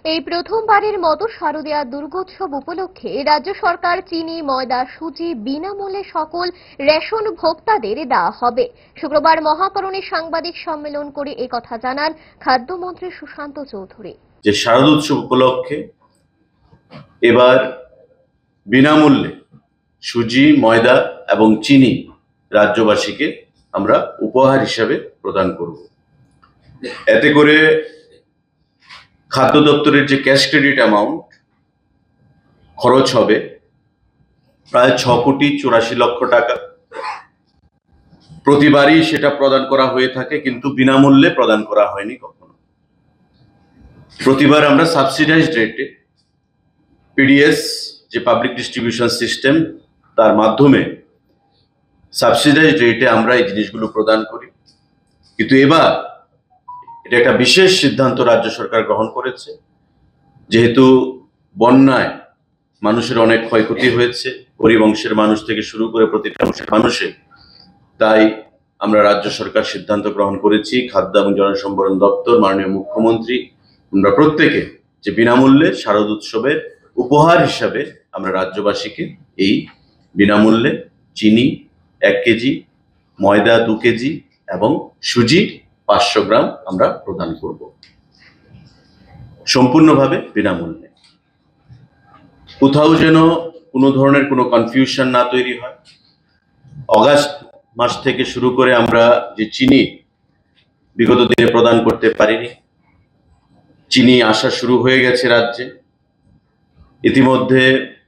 এই প্রথমবারের মতো শারদীয়া দুর্গোৎসব উপলক্ষে রাজ্য সরকার চিনি, ময়দা, সুজি বিনামূল্যে সকল রেশন ভোক্তাদের দেওয়া হবে। শুক্রবার মহাপরণে সাংবাদিক সম্মেলন করে একথা জানান খাদ্যমন্ত্রী সুশান্ত চৌধুরী। যে শারদোৎসব উপলক্ষে এবার বিনামূল্যে সুজি, ময়দা এবং চিনি রাজ্যবাসীকে আমরা উপহার হিসাবে প্রদান করব। এতে করে খাদ্য দপ্তরের যে ক্যাশ ক্রেডিট অ্যামাউন্ট খরচ হবে প্রায় 6,84,00,000 টাকা। প্রতিবারই সেটা প্রদান করা হয়ে থাকে, কিন্তু বিনামূল্যে প্রদান করা হয়নি কখনো। প্রতিবার আমরা সাবসিডাইজড রেটে পিডিএস যে পাবলিক ডিস্ট্রিবিউশন সিস্টেম তার মাধ্যমে সাবসিডাইজড রেটে আমরা এই জিনিসগুলো প্রদান করি। কিন্তু এবার এটা একটা বিশেষ সিদ্ধান্ত রাজ্য সরকার গ্রহণ করেছে, যেহেতু বন্যায় মানুষের অনেক ক্ষয়ক্ষতি হয়েছে, গরিব অংশের মানুষ থেকে শুরু করে প্রতিটা অংশের মানুষের। তাই আমরা রাজ্য সরকার সিদ্ধান্ত গ্রহণ করেছি, খাদ্য এবং জনসম্ভরণ দপ্তর, মাননীয় মুখ্যমন্ত্রী, আমরা প্রত্যেকে যে বিনামূল্যে শারদ উৎসবের উপহার হিসাবে আমরা রাজ্যবাসীকে এই বিনামূল্যে চিনি 1 কেজি, ময়দা 2 কেজি এবং সুজি 500 গ্রাম আমরা প্রদান করব, সম্পূর্ণভাবে বিনামূল্যে। কোথাও যেন কোনো ধরনের কোনো কনফিউশন না তৈরি হয়। অগাস্ট মাস থেকে শুরু করে আমরা যে চিনি বিগত দিনে প্রদান করতে পারিনি, চিনি আসা শুরু হয়ে গেছে রাজ্যে। ইতিমধ্যে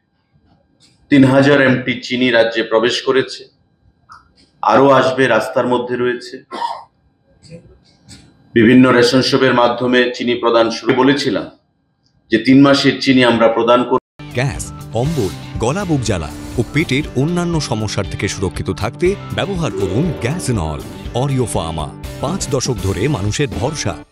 3000 MT চিনি রাজ্যে প্রবেশ করেছে, আরো আসবে, রাস্তার মধ্যে রয়েছে। বিভিন্ন রেশন শপের মাধ্যমে চিনি প্রদান শুরু বলেছিলাম যে 3 মাসের চিনি আমরা প্রদান করব। গ্যাস, অম্বল, গলা বুক জ্বালা ও পেটের অন্যান্য সমস্যার থেকে সুরক্ষিত থাকতে ব্যবহার করুন গ্যাসনল। অরিও ফার্মা, 5 দশক ধরে মানুষের ভরসা।